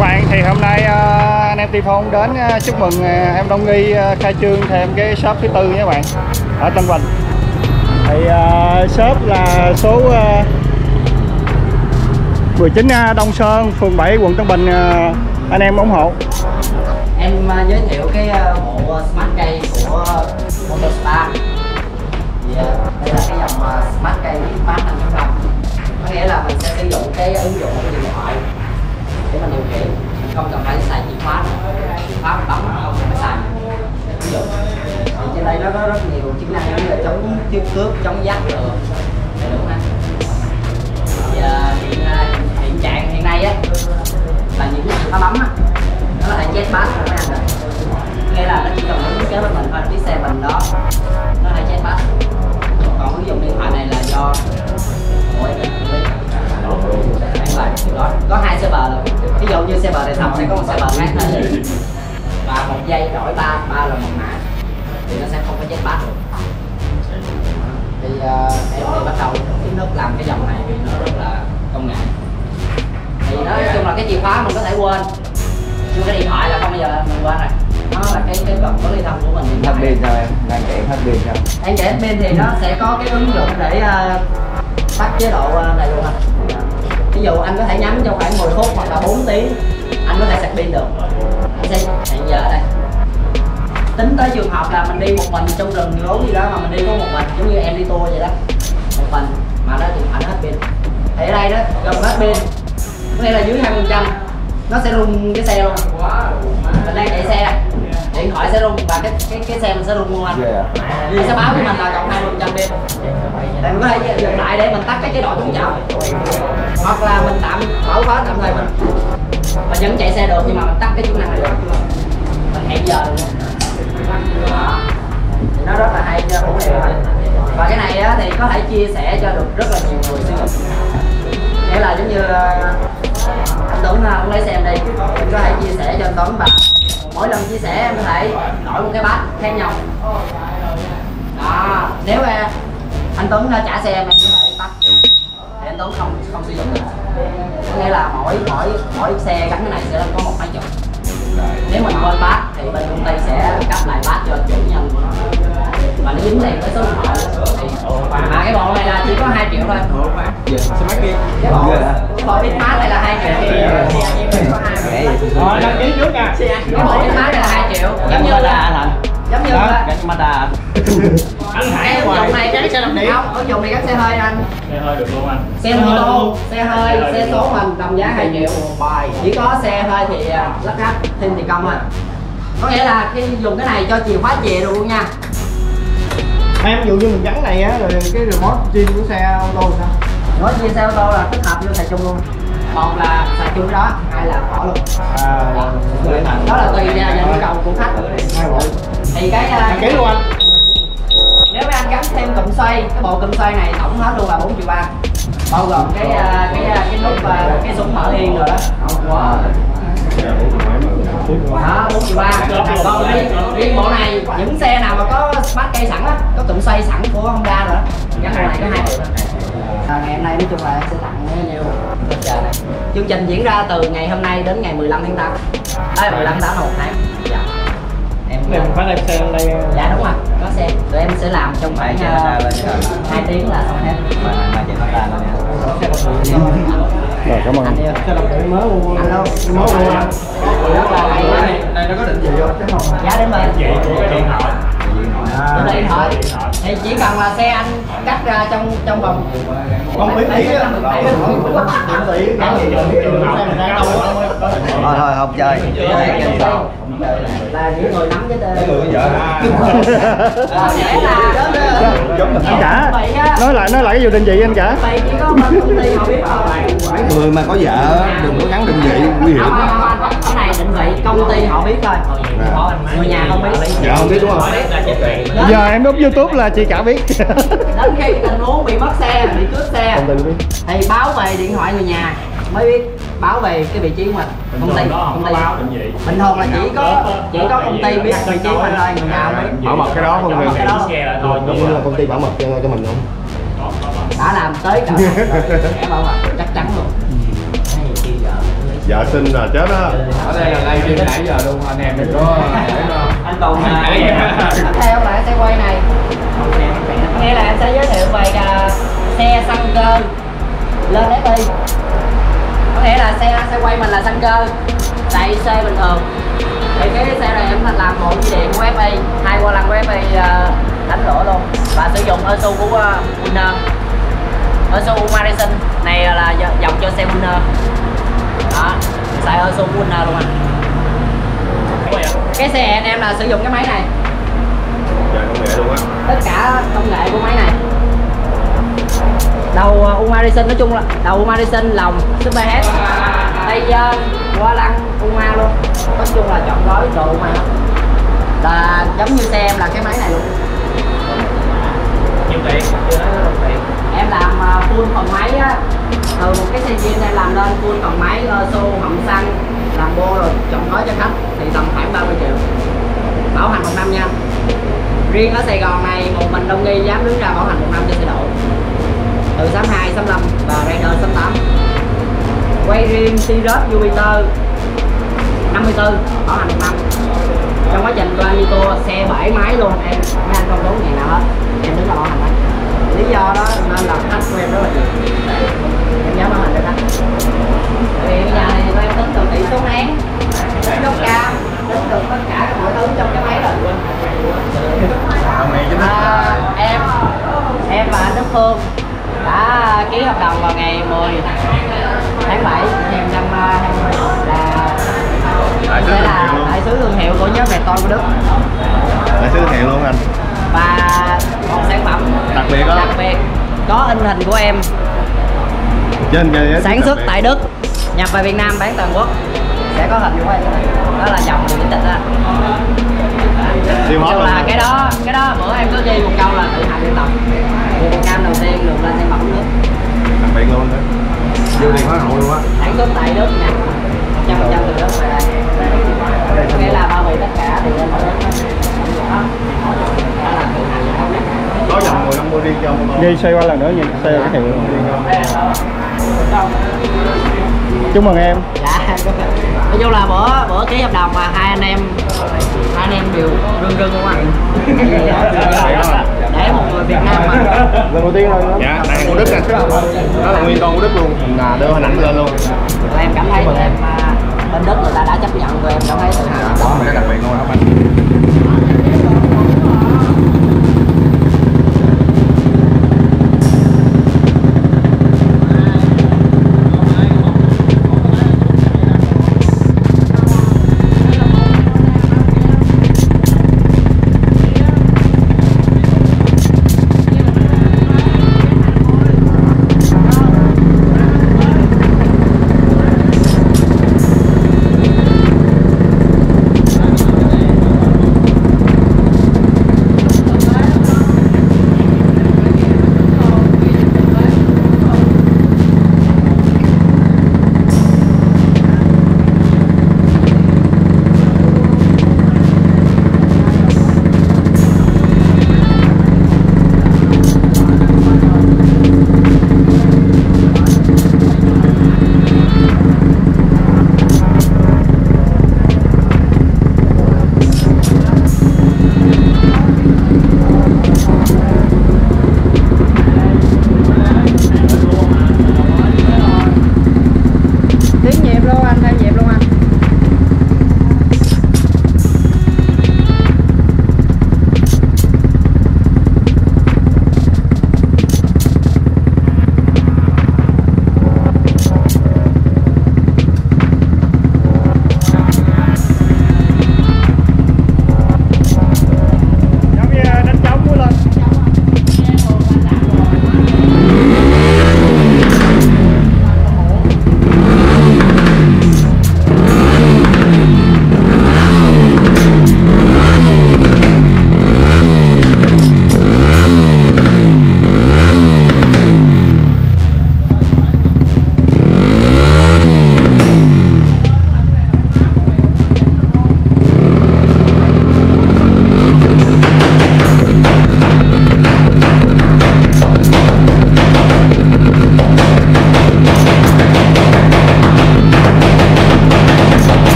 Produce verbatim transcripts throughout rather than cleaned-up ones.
bạn, thì hôm nay uh, anh em T-Phone đến uh, chúc mừng uh, em Đông Nghi uh, khai trương thêm cái shop thứ tư nha các bạn, ở Tân Bình. Thì uh, shop là số uh, mười chín Đông Sơn, phường bảy, quận Tân Bình, uh, anh em ủng hộ. Em uh, giới thiệu cái uh, bộ smart cây của Motor Spa. Thì, uh, đây là cái dòng uh, smart cây Smart năm chấm năm. Có nghĩa là mình sẽ sử dụng cái ứng dụng của điện thoại để mình điều khiển, mình không cần phải xài chìa khóa nữa. Chìa khóa mình bấm không cần phải xài ứng dụng. Thì trên đây nó có rất nhiều chức năng như là chống tiêu cước, chống dắt rồi đầy đủ ha. Thì uh, hiện, uh, hiện trạng hiện nay á là những cái chìa khóa bấm á, nó là jet pass của mấy anh rồi. Nghĩa là nó chỉ cần ứng kế với mình thôi, chiếc xe mình đó nó là jet pass. Còn ứng dụng điện thoại này là do mỗi đó có hai server rồi. Ví dụ như server này thầm sẽ có một server khác nữa, và một giây đổi ba ba là một mã thì nó sẽ không có jet pass được. Thì uh, em thì bắt đầu chính thức làm cái dòng này vì nó rất là công nghệ. Thì nó nói chung là cái chìa khóa mình có thể quên, nhưng cái điện thoại là không bao giờ mình quên rồi. Nó là cái cái vật có ly thông của mình. Hết pin rồi em, đang chạy hết pin rồi. Đang chạy hết pin thì nó sẽ có cái ứng dụng để uh, tắt chế độ uh, này luôn. Ví dụ anh có thể nhắm trong khoảng mười phút hoặc là bốn tiếng, anh có thể sạc pin được. Anh sẽ hiện giờ ở đây tính tới trường hợp là mình đi một mình trong rừng rốn gì đó mà mình đi có một mình, giống như em đi tour vậy đó, một mình mà nó điện thoại nó hết pin, thì ở đây đó gần hết pin, có nghĩa là dưới hai mươi phần trăm nó sẽ rung cái xe luôn. Mình đang chạy xe, điện thoại sẽ rung và cái cái cái xe mình sẽ rung luôn anh. Vì sẽ báo với mình là còn hai mươi phần trăm pin. Thì mình có thể dừng lại để mình tắt cái chế độ chống chậm, hoặc là mình tạm mở khóa tạm thời mình mình vẫn chạy xe được nhưng mà mình tắt cái chức năng này được, mình hẹn giờ được. Đó. Thì nó rất là hay cho hữu hiệu. Và cái này á, thì có thể chia sẻ cho được rất là nhiều người sử dụng. Nghĩa là giống như anh Tuấn ông lấy xe em đi, mình có thể chia sẻ cho anh Tuấn, và mỗi lần chia sẻ em có thể đổi một cái bát khác nhau. Đó, nếu anh Tuấn trả xe em em có thể tắt thì anh Tuấn không không sử dụng được. Có nghĩa là mỗi mỗi mỗi xe gắn cái này sẽ có một máy chụp. Nếu mình quên bát thì bên công ty sẽ cấp lại bát cho chủ nhân của nó, và nó dính liền với số điện thoại. Mà cái bộ này là chỉ có hai triệu thôi. Cái bộ cái bộ Bitmart này là hai triệu. Rồi đăng ký trước nha. Cái bộ Bitmart này là hai triệu. Giống như là giống như là Mazda. Anh Hải ứng dụng này cái xe làm điểm. Không, ứng dụng này các xe hơi anh. Xe hơi được luôn anh. Xe mô tô, xe hơi, xe số mình tầm giá hai triệu. Chỉ có xe hơi thì lắp ráp thêm tiền công thôi. Có nghĩa là khi dùng cái này cho chìa khóa chìa được luôn nha. Em ví dụ như mình gắn này á, rồi cái remote chuyên của xe ô tô sao? Remote chuyên xe ô tô là tích hợp vô xài chung luôn. Một là xài chung cái đó, hai là bỏ luôn. À, đó là tùy vào nhu cầu của khách. Thì cái đăng ký luôn anh. Nếu mấy anh gắn thêm cụm xoay, cái bộ cụm xoay này tổng hết luôn là bốn triệu ba, bao gồm cái cái cái nút và cái súng mở yên rồi đó. Đó, bốn triệu ba. Còn riêng, riêng bộ này, những xe nào mà có smart cây sẵn á, có cụm xoay sẵn của Honda rồi đó, gắn bộ này có hai triệu. À, ngày hôm nay nói chung là em sẽ tặng nhiều chờ này. Chương trình diễn ra từ ngày hôm nay đến ngày mười lăm tháng tám. Đấy, mười lăm tháng tám là một tháng. Dạ. Em mình phải đem xe lên đây. Dạ đúng rồi, có xe. Tụi em sẽ làm trong khoảng hai tiếng là xong hết. Rồi, cảm ơn anh. Xe đạp điện mới mua. Anh đâu? Mới mua. Rất là hay. Đây nó có định vị vô chứ không? Giá đến bên. Vậy của cái điện thoại. À, điện thoại thì chỉ cần là xe anh cắt ra trong trong vòng không biết tí á, thôi thôi không chơi là những người nắm cái tên người vợ anh cả nói lại nói lại cái vụ định vị anh cả. Vậy chỉ có bên công ty họ biết thôi. Người mà có vợ đừng có gắn định vị nguy hiểm. Cái này định vị công ty họ biết thôi, người nhà không biết. Dạ không biết đúng không? Giờ em up YouTube là chị cả biết. Đến khi tình huống bị mất xe, bị cướp xe thì báo về điện thoại người nhà mới biết, báo về cái vị trí của mình. Công ty công ty bình thường là chỉ có chỉ có công ty biết vị trí của mình thôi, người nhà không biết. Bảo mật cái đó không cái đó giống như là công ty bảo mật cho cho mình không? Đã làm tới cả bảo mật chắc chắn luôn. Vợ sinh là chết á. Ở đây là livestream nãy giờ luôn, anh em đừng có Anh còn tiếp theo là xe quay này, nghĩa là em sẽ giới thiệu về uh, xe xăng cơ lên ép i. Có nghĩa là xe xe quay mình là xăng cơ, chạy xe bình thường. Thì cái xe này em thành làm một dây điện của ép i, hai qua lăng của ép i uh, đánh lửa luôn, và sử dụng Isuzu của uh, Winner. Isuzu Marison này là dòng cho xe Winner. Đó, xài Isuzu Winner luôn anh. Cái xe anh em là sử dụng cái máy này. Dạ công nghệ luôn á. Tất cả công nghệ của máy này. Đầu uh, Umarison nói chung là đầu Umarison, lồng, super head, tay dơ, qua lăng Uma luôn. Nói chung là chọn gói đồ Uma hết. Là giống như xe em là cái máy này luôn. nhiều tiền, Em làm uh, full phần máy á. Từ một cái xe jean em làm lên full phần máy, uh, xô, hầm xăng, làm bô rồi chọn gói cho khách thì tầm khoảng ba mươi triệu. Bảo hành một năm nha. Riêng ở Sài Gòn này một mình Đông Nghi dám đứng ra bảo hành một năm cho xe độ. Từ sáu hai, sáu năm và Raider sáu tám. Quay rim Sirius Jupiter năm mươi tư bảo hành một năm. Trong quá trình qua đi tour xe bể máy luôn, em mấy anh không tốn ngày nào hết, em đứng ra bảo hành hết. Lý do đó nên là khách của em rất là nhiều, em dám bảo hành được khách. Vì bây giờ thì tụi em tính từ tỷ số nén, tính gốc cam, tính được tất cả các mọi thứ trong cái máy rồi. À, em em và anh Đức Phương đã ký hợp đồng vào ngày mười tháng bảy năm năm hai là sẽ là đại sứ thương hiệu của nhóm Beton của Đức. Đại sứ thương hiệu luôn anh. Và một sản phẩm Đặc biệt đó. đặc biệt có in hình của em, Trên cái sản xuất tại Đức, nhập về Việt Nam bán toàn quốc, sẽ có hình của em. Đó là dòng người tịch đó. Siêu hot luôn. Là cái đó cái đó bữa em có ghi một câu là tự hào dân tộc. Người Việt Nam đầu tiên được lên sản phẩm nước. Đặc biệt luôn đó. Siêu tiền hóa hậu luôn á. Sản xuất tại Đức nha, trăm phần trăm từ Đức về đây. Nghĩa là bao bì tất cả thì lên ở Đức. Đó. Đó là tự hào dân tộc. Có dòng mười năm mươi riêng cho ông. Đi xoay qua lần nữa nhìn xe cái hiệu. Chúc mừng em. Dạ, nói chung là bữa bữa ký hợp đồng mà hai anh em hai anh em đều rưng rưng luôn anh. Để một người Việt Nam mà. Lần đầu tiên rồi. Dạ, đây của Đức nè. Đó là nguyên con của Đức luôn. Là đưa hình ảnh lên luôn. Tụi em cảm thấy tụi em bên Đức người ta đã chấp nhận, tụi em cảm thấy tự hào. Đó là cái đặc biệt luôn đó anh.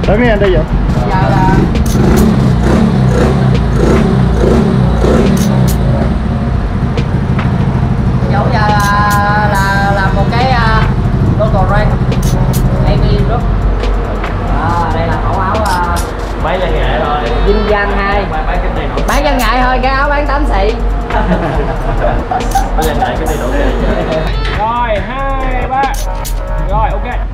Đứng đi anh đi vậy. Giờ là dẫu giờ là là, là một cái uh, local brand a bê Group. À, đây là mẫu áo uh, Bán chân nghệ thôi. Dinh Danh hai. Bán cái này nổi. Bán chân ngại thôi, cái áo bán tám xị. Bán chân nghệ cái này nổi. Rồi hai ba. Rồi ok.